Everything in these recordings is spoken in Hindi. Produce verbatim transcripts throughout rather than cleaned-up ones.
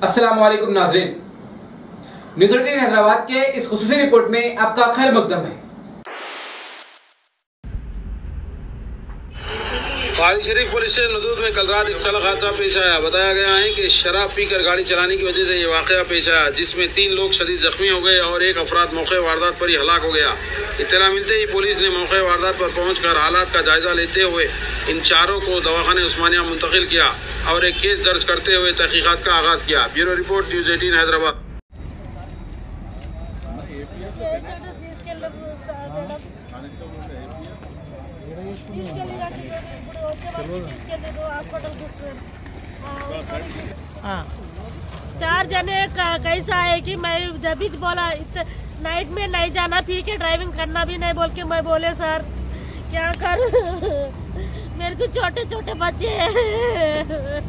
अस्सलामु अलैकुम नाज़रीन, न्यूज़ एटीन हैदराबाद के इस खुसूसी रिपोर्ट में आपका खैर मकदम है। पहाड़ी शरीफ पुलिस स्टेशन हदूद में कल रात एक सड़क हादसा पेश आया। बताया गया है कि शराब पीकर गाड़ी चलाने की वजह से ये वाक़या पेश आया, जिसमें तीन लोग शदीद जख्मी हो गए और एक अफराद मौके वारदात पर ही हलाक हो गया। इत्तला मिलते ही पुलिस ने मौके वारदात पर पहुंचकर हालात का जायजा लेते हुए इन चारों को दवाखाने उस्मानिया मुंतकिल किया और एक केस दर्ज करते हुए तहकीकात का आगाज़ किया। Bureau report, news eighteen Hyderabad. हाँ, चार जने कैसा है कि मैं जब भी बोला नाइट में नहीं जाना, पी के ड्राइविंग करना भी नहीं बोल के मैं बोले सर क्या कर मेरे को छोटे छोटे बच्चे हैं।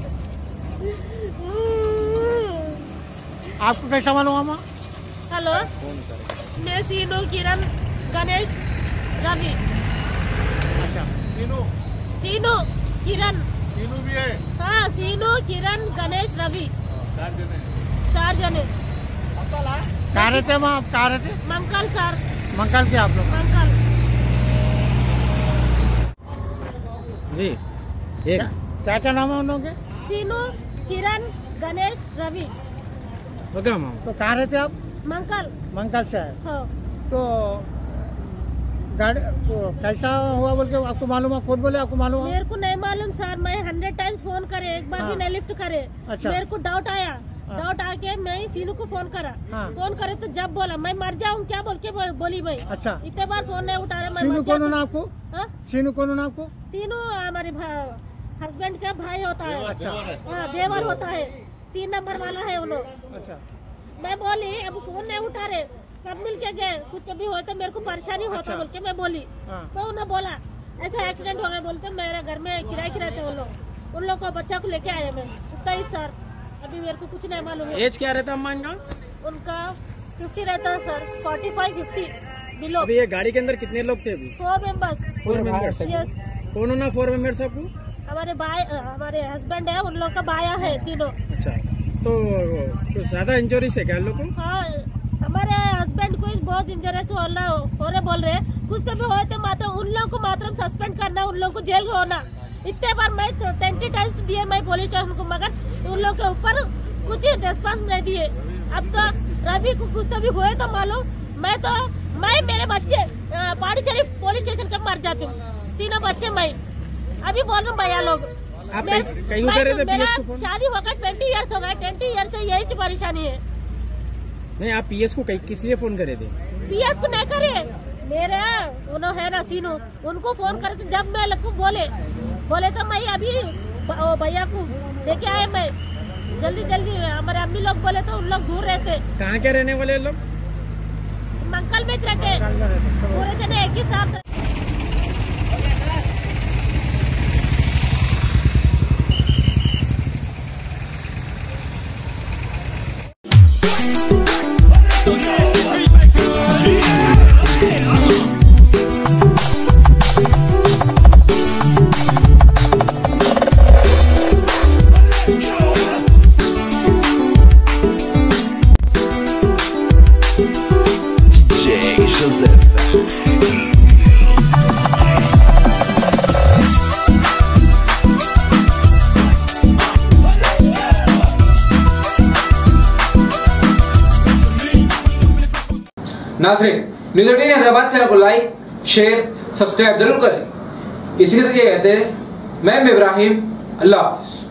आपको कैसा मालूम हुआ? हेलो, मैं सीनू, किरण, गणेश, रवि। अच्छा, सीनू सीनू किरण सीनू भी है? हाँ, सीनू, किरण, गणेश, रवि, चार जने चार जने। कहाँ रहते हैं आप? कहाँ रहते? मंकल सर। मंकल के आप लोग? मंकल जी। एक क्या क्या नाम है उन लोगों के? सीनू, किरण, गणेश, रवि। तो क्या माम? तो कहाँ रहते आप? मंकल। मंकल से है? हाँ। तो गाड़ी तो कैसा हुआ बोल के आपको मालूम है? खुद बोले आपको मालूम है? मेरे को नहीं मालूम सर, मैं हंड्रेड टाइम्स फोन करे, एक बार हाँ। भी नहीं लिफ्ट करे। अच्छा। मेरे को डाउट आया, हाँ। डाउट आके मैं सीनू को फोन करा। हाँ। फोन करे तो जब बोला मैं मर जाऊँ क्या बोल के बोली मैं। अच्छा, इतने बार फोन नहीं उठा रहा मैं। सीनू कौन होना आपको? हाँ? सीनू कौन होना आपको? सीनू हमारे हस्बैंड का भाई होता है। अच्छा। हाँ, देवर होता है, तीन नंबर वाला है वो लोग। अच्छा। मैं बोली अब फोन नहीं उठा रहे, सब मिल के गए, कुछ कभी हो तो मेरे को परेशानी होता। अच्छा। बोल के मैं बोली। हाँ। तो उन्होंने बोला ऐसा एक्सीडेंट हो गया बोलते, मेरे घर में किराए किराए थे वो लोग, उन लोग को बच्चा को लेके आए मैं तेईस सर। अभी मेरे को कुछ नहीं मालूम है। एज क्या रहता है इनका? उनका फिफ्टी रहता है sir, forty five fifty below. अभी ये गाड़ी के अंदर कितने लोग थे? अभी four members. Four members? Yes. कौन होना फोर मेंबर्स आपको? हमारे भाई, हमारे हस्बैंड है, उन लोग का बाया है तीनों। अच्छा, तो कुछ ज्यादा इंजरीज है क्या लोग को? हाँ, हमारे हस्बैंड को बहुत इंजरीज हो रहे बोल रहे, कुछ तो भी हो तो मात्र उन लोगों को मात्र सस्पेंड करना, उन लोगों को जेल में होना। इतने बार मैं ट्वेंटी टाइम्स दिए मैं पुलिस स्टेशन को, मगर उन लोगों के ऊपर कुछ रिस्पॉन्स नहीं दिए। अब तो रवि को कुछ तो भी हुए तो मालूम, मैं तो मैं मेरे बच्चे पहाड़ी शरीफ पुलिस स्टेशन का मर जाती हूँ, तीनों बच्चे। मैं अभी बोल रहा हूँ भैया लोग, मेरा शादी होकर ट्वेंटी ईयर्स हो गए, ट्वेंटी ईयर्स से यही परेशानी है। नहीं, आप पीएस को किस लिए फोन करे थे? पीएस को नहीं करे, मेरे उन्होंने है ना सीनू, उनको फोन करे थे। जब मैं लोग को बोले बोले तो मैं अभी भैया को लेके आए, मैं जल्दी जल्दी। हमारे अम्मी लोग बोले तो उन लोग दूर रहते। कहाँ के रहने वाले लोग? मंकल में रहते, पूरे जने एक ही साथ। नाज़रीन, न्यूज़ एटीन हैदराबाद चैनल को लाइक, शेयर, सब्सक्राइब जरूर करें। इसी तरह कहते हैं मैं इब्राहिम, अल्लाह हाफिज।